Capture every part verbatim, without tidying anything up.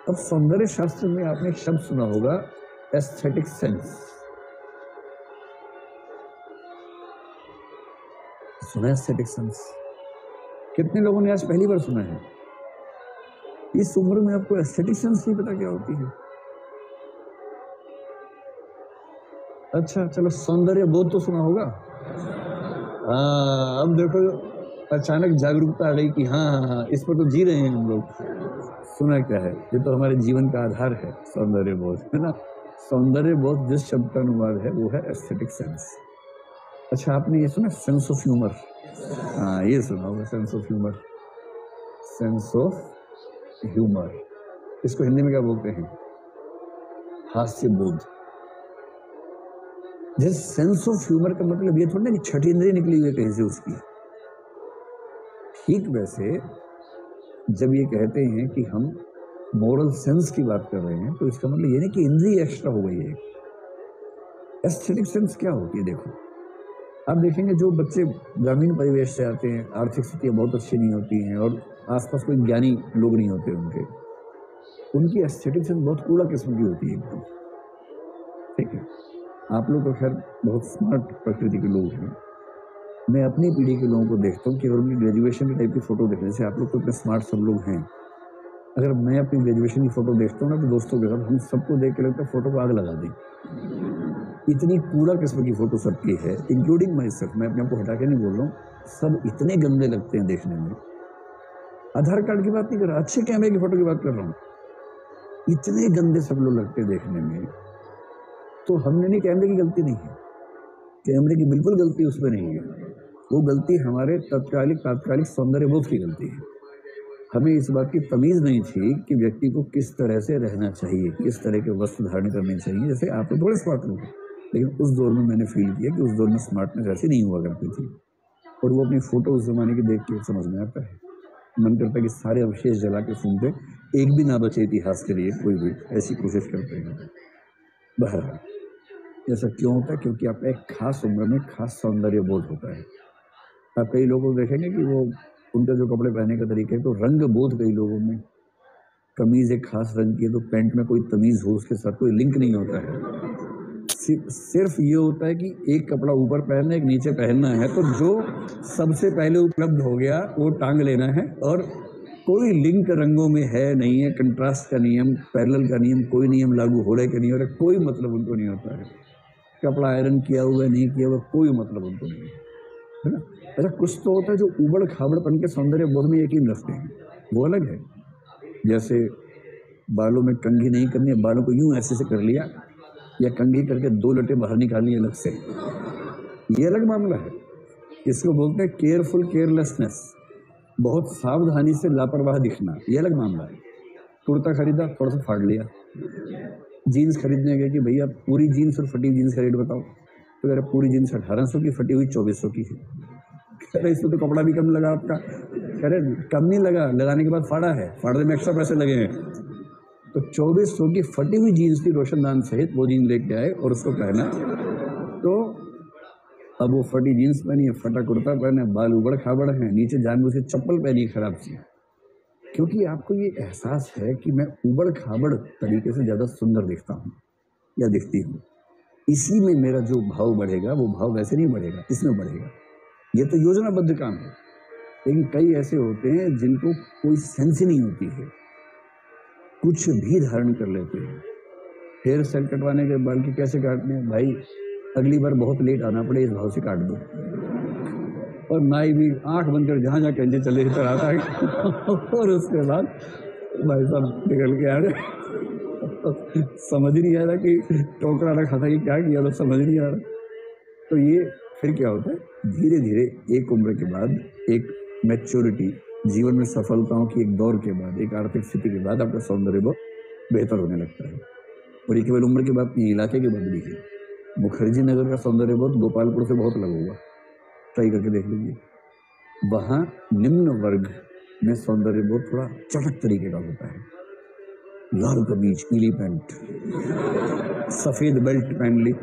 अब सौंदर्य शास्त्र में आपने एक शब्द सुना होगा, एस्थेटिक सेंस। सुना है एस्थेटिक सेंस? कितने लोगों ने आज पहली बार सुना है? इस उम्र में आपको एस्थेटिक सेंस नहीं पता क्या होती है? अच्छा चलो, सौंदर्य बोध तो सुना होगा। हाँ, अब देखो अचानक जागरूकता आ गई कि हाँ हाँ हाँ इस पर तो जी रहे हैं हम लोग। सुना क्या है? ये तो हमारे जीवन का आधार है, सौंदर्य बोध, है ना। सौंदर्य बोध जिस शब्द का अनुवाद है वो है एस्थेटिक सेंस। अच्छा, आपने ये सुना सेंस ऑफ ह्यूमर? हाँ, ये सुना होगा sense of humour. Sense of humour, इसको हिंदी में क्या बोलते हैं? हास्य बोध। जिस सेंस ऑफ ह्यूमर का मतलब ये थोड़ा ना कि छठी इंद्रिय निकली हुई है कहीं से उसकी। ठीक वैसे जब ये कहते हैं कि हम मोरल सेंस की बात कर रहे हैं तो इसका मतलब ये नहीं कि इंद्रिय एक्स्ट्रा हो गई है। एस्थेटिक सेंस क्या होती है? देखो, आप देखेंगे जो बच्चे ग्रामीण परिवेश से आते हैं, आर्थिक स्थितियाँ बहुत अच्छी नहीं होती हैं और आसपास कोई ज्ञानी लोग नहीं होते उनके, उनकी एस्थेटिक सेंस बहुत कूड़ा किस्म की होती है एकदम। ठीक है, आप लोग तो खैर बहुत स्मार्ट प्रकृति के लोग हैं। मैं अपनी पीढ़ी के लोगों को देखता हूँ कि अगर उनकी ग्रेजुएशन के टाइप की फोटो देखने से, आप लोग तो इतने स्मार्ट सब लोग हैं, अगर मैं अपनी ग्रेजुएशन की फोटो देखता हूँ ना तो दोस्तों के साथ हम सबको देख के लगता है फोटो को आग लगा दें। इतनी कूड़ा किस्म की फोटो सबकी है, इंक्लूडिंग माई सेल्फ। मैं अपने आप को हटा के नहीं बोल रहा हूँ, सब इतने गंदे लगते हैं देखने में। आधार कार्ड की बात नहीं कर रहा, अच्छे कैमरे की फोटो की बात कर रहा हूँ। इतने गंदे सब लोग लगते हैं देखने में। तो हमने नहीं, कैमरे की गलती नहीं है, कैमरे की बिल्कुल गलती उसमें नहीं है। वो गलती हमारे तत्कालिक तात्कालिक सौंदर्य बोध की गलती है। हमें इस बात की तमीज नहीं थी कि व्यक्ति को किस तरह से रहना चाहिए, किस तरह के वस्त्र धारण करने चाहिए। जैसे आप तो थोड़े स्मार्ट लोग हैं, लेकिन उस दौर में मैंने फील किया कि उस दौर में स्मार्टनेस ऐसी नहीं हुआ करती थी। और वो अपनी फोटो उस जमाने की देख के समझ में आता है, मन करता है कि सारे अवशेष जला के फूंक दे, एक भी ना बचे इतिहास के लिए कोई भी, ऐसी कोशिश करते हैं। बहरहाल ऐसा क्यों होता है? क्योंकि आपका एक खास उम्र में खास सौंदर्य बोध होता है। आप कई लोगों को देखेंगे कि वो उनका जो कपड़े पहनने का तरीका है, तो रंग बोध कई लोगों में, कमीज एक खास रंग की है तो पैंट में कोई तमीज हो, उसके साथ कोई लिंक नहीं होता है। सिर्फ सिर्फ ये होता है कि एक कपड़ा ऊपर पहनना, एक नीचे पहनना है, तो जो सबसे पहले उपलब्ध हो गया वो टांग लेना है। और कोई लिंक रंगों में है नहीं है, कंट्रास्ट का नियम, पैरेलल का नियम, कोई नियम लागू हो रहा है कि नहीं हो रहा, कोई मतलब उनको नहीं होता है। कपड़ा आयरन किया हुआ नहीं किया हुआ, कोई मतलब उनको नहीं है ना। अच्छा, कुछ तो होता है जो उबड़ खाबड़पन के सौंदर्य बोध में यकीन रखते हैं, वो अलग है। जैसे बालों में कंघी नहीं करनी है, बालों को यूं ऐसे से कर लिया, या कंघी करके दो लटे बाहर निकालनी अलग से, ये अलग मामला है। इसको बोलते हैं केयरफुल केयरलेसनेस, बहुत सावधानी से लापरवाह दिखना, ये अलग मामला है। कुर्ता खरीदा, थोड़ा सा फाड़ लिया। जीन्स खरीदने गए कि भैया पूरी जीन्स और फटी जीन्स का रेट बताओ, तो कह रहे पूरी जीन्स अठारह सौ की, फटी हुई चौबीस सौ की है। कह रहे इसमें तो कपड़ा भी कम लगा आपका। कह रहे कम नहीं लगा, लगाने के बाद फाड़ा है, फाड़ने में एक्स्ट्रा पैसे लगे हैं। तो चौबीस सौ की फटी हुई जीन्स की रोशनदान सहित वो जीन्स लेके आए और उसको पहना। तो अब वो फटी जीन्स पहनी है, फटा कुर्ता पहना है, बाल उबड़ खाबड़ है, नीचे जानबूझ के चप्पल पहनी खराब सी, क्योंकि आपको ये एहसास है कि मैं उबड़ खाबड़ तरीके से ज्यादा सुंदर दिखता हूँ या दिखती हूँ। इसी में मेरा जो भाव बढ़ेगा वो भाव वैसे नहीं बढ़ेगा, इसमें बढ़ेगा। ये तो योजनाबद्ध काम है। लेकिन कई ऐसे होते हैं जिनको कोई सेंस ही नहीं होती है, कुछ भी धारण कर लेते हैं। हेयर स्टाइल कटवाने के बाल की कैसे काटने हैं भाई, अगली बार बहुत लेट आना पड़े इस भाव से काट दो। और नाई भी आंख बंद कर जहां जहां कहते चले इधर आता है और उसके बाद भाई साहब निकल के आ रहे समझ नहीं आ रहा कि टोकरा रखा था कि क्या किया, तो समझ नहीं आ रहा। तो ये फिर क्या होता है, धीरे धीरे एक उम्र के बाद, एक मैच्योरिटी, जीवन में सफलताओं की एक दौर के बाद, एक आर्थिक स्थिति के बाद आपका सौंदर्य बहुत बेहतर होने लगता है। और ये केवल उम्र की बात नहीं, इलाके की बात भी है। मुखर्जी नगर का सौंदर्य बहुत गोपालपुर से बहुत अलग होगा, ट्राई करके देख लीजिए। वहाँ निम्न वर्ग में सौंदर्य बहुत थोड़ा चटक तरीके का होता है। लाल कमीज, पीली पैंट, सफेद बेल्ट पहन ली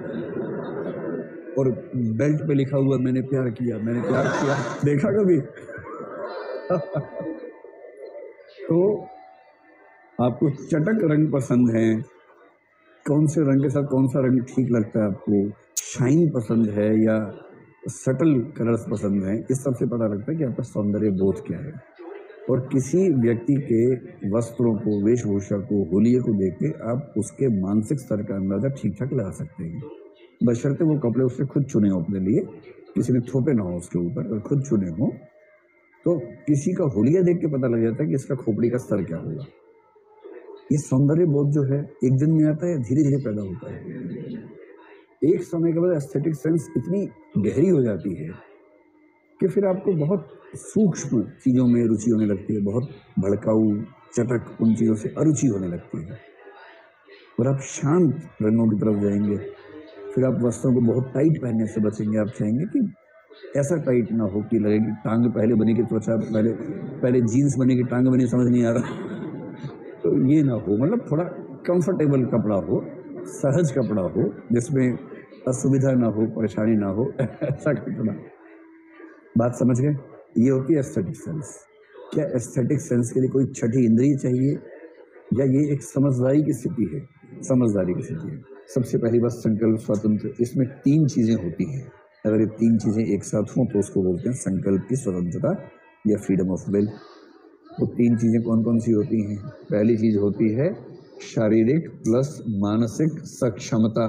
और बेल्ट पे लिखा हुआ मैंने प्यार किया, मैंने प्यार किया, देखा कभी? तो आपको चटक रंग पसंद है, कौन से रंग के साथ कौन सा रंग ठीक लगता है आपको, शाइन पसंद है या सटल कलर्स पसंद हैं, इस सब से पता लगता है कि आपका सौंदर्य बोध क्या है। और किसी व्यक्ति के वस्त्रों को, वेशभूषा को, हुलिये को देख के आप उसके मानसिक स्तर का अंदाजा ठीक ठाक लगा सकते हैं, बशर्ते वो कपड़े उसने खुद चुने हो अपने लिए, किसी ने थोपे ना हो उसके ऊपर और खुद चुने हो। तो किसी का हुलिया देख के पता लग जाता है कि इसका खोपड़ी का स्तर क्या होगा। ये सौंदर्य बोध जो है एक दिन में आता है, धीरे धीरे पैदा होता है। एक समय के बाद एस्थेटिक सेंस इतनी गहरी हो जाती है कि फिर आपको बहुत सूक्ष्म चीज़ों में रुचि होने लगती है, बहुत भड़काऊ, चटक उन चीज़ों से अरुचि होने लगती है और आप शांत रंगों की तरफ जाएंगे। फिर आप वस्त्रों को बहुत टाइट पहनने से बचेंगे। आप चाहेंगे कि ऐसा टाइट ना हो कि लगे कि टांग पहले बनी की त्वचा पहले पहले जीन्स बनी की टांग बनी, समझ नहीं आ रहा। तो ये ना हो, मतलब थोड़ा कंफर्टेबल कपड़ा हो, सहज कपड़ा हो, जिसमें असुविधा ना हो, परेशानी ना हो, ऐसा कपड़ा। बात समझ गए? ये होती है एस्थेटिक सेंस। क्या एस्थेटिक सेंस के लिए कोई छठी इंद्रिय चाहिए या ये एक समझदारी की स्थिति है? समझदारी की स्थिति है। सबसे पहली बात संकल्प स्वतंत्र, इसमें तीन चीजें होती हैं। अगर ये तीन चीजें एक साथ हों तो उसको बोलते हैं संकल्प की स्वतंत्रता या फ्रीडम ऑफ विल। वो तीन चीजें कौन कौन सी होती हैं? पहली चीज होती है शारीरिक प्लस मानसिक सक्षमता,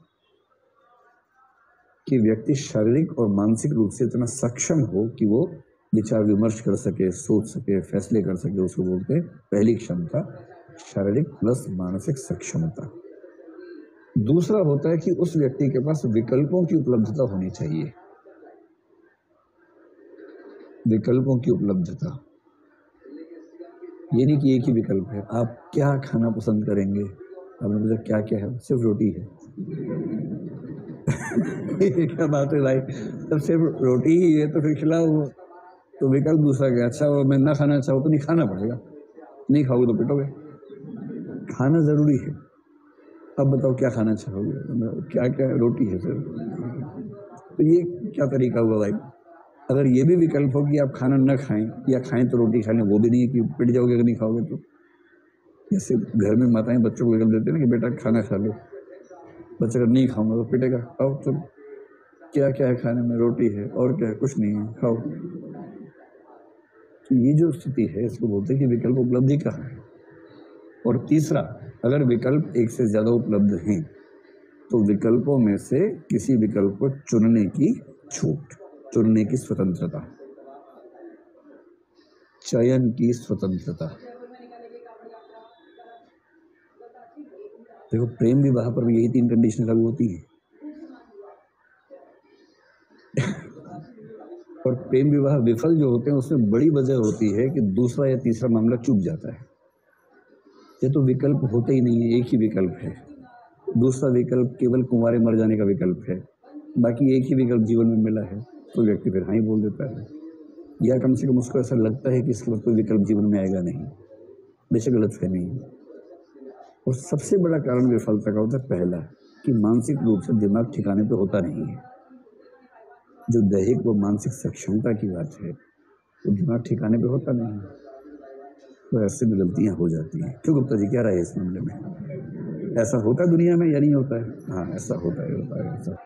कि व्यक्ति शारीरिक और मानसिक रूप से इतना सक्षम हो कि वो विचार विमर्श कर सके, सोच सके, फैसले कर सके, उसको बोलते हैं पहली क्षमता, शारीरिक प्लस मानसिक सक्षमता। दूसरा होता है कि उस व्यक्ति के पास विकल्पों की उपलब्धता होनी चाहिए। विकल्पों की उपलब्धता, ये नहीं कि एक ही विकल्प है। आप क्या खाना पसंद करेंगे? आपने पूछा क्या क्या है? सिर्फ रोटी है। क्या बात है भाई, तब सिर्फ रोटी ही है तो फिर खिलाओ। तो विकल्प दूसरा क्या? अच्छा वो मैं ना खाना चाहूँ तो नहीं खाना पड़ेगा, नहीं खाओगे तो पिटोगे। खाना जरूरी है। अब बताओ क्या खाना चाहोगे? क्या क्या? रोटी है सर। तो ये क्या तरीका हुआ भाई? अगर ये भी विकल्प हो कि आप खाना न खाएं या खाएं तो रोटी खा लें, वो भी नहीं है कि पिट जाओगे अगर नहीं खाओगे तो। जैसे घर में माताएं बच्चों को विकल्प देते हैं ना कि बेटा खाना खा लो, बच्चा अगर नहीं खाऊंगा तो पिटेगा। खाओ तो क्या क्या है खाने में? रोटी है और क्या है? कुछ नहीं है, खाओ। तो ये जो स्थिति है इसको बोलते हैं कि विकल्प उपलब्धि कहाँ है। और तीसरा, अगर विकल्प एक से ज्यादा उपलब्ध हैं तो विकल्पों में से किसी विकल्प को चुनने की छूट, चुनने की स्वतंत्रता, चयन की स्वतंत्रता। देखो प्रेम विवाह पर भी यही तीन कंडीशन लागू होती हैं। और प्रेम विवाह विफल जो होते हैं उसमें बड़ी वजह होती है कि दूसरा या तीसरा मामला चूक जाता है। ये तो विकल्प होते ही नहीं है, एक ही विकल्प है। दूसरा विकल्प केवल कुंवारे मर जाने का विकल्प है, बाकी एक ही विकल्प जीवन में मिला है तो व्यक्ति फिर हाँ ही बोल देता है, या कम से कम उसको ऐसा लगता है कि इसके बाद कोई विकल्प जीवन में आएगा नहीं। बेशक गलतफहमी है। और सबसे बड़ा कारण विफलता का होता है पहला, कि मानसिक रूप से दिमाग ठिकाने पे होता नहीं है। जो दैहिक व मानसिक सक्षमता की बात है वो दिमाग ठिकाने पे होता नहीं है, तो ऐसे भी गलतियां हो जाती हैं। क्यों गुप्ता जी, क्या राय है इस मामले में? ऐसा होता है दुनिया में या नहीं होता है? हाँ ऐसा होता है, होता है ऐसा।